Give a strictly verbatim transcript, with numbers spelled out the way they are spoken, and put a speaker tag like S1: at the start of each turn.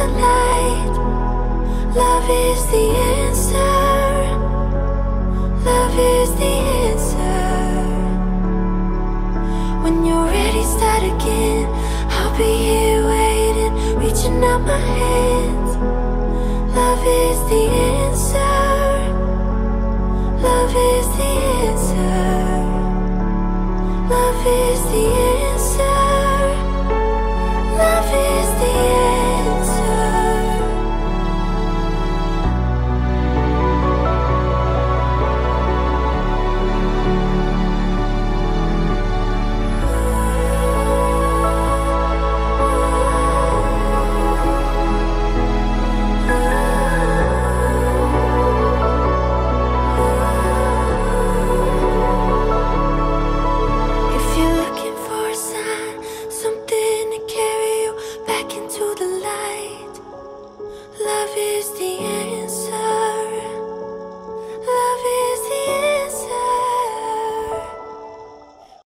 S1: the light. Love is the answer. Love is the answer. When you're ready, start again. I'll be here waiting, reaching out my hands. Love is the answer. Love is the answer. Love is the answer. Love is the answer. Love is the end.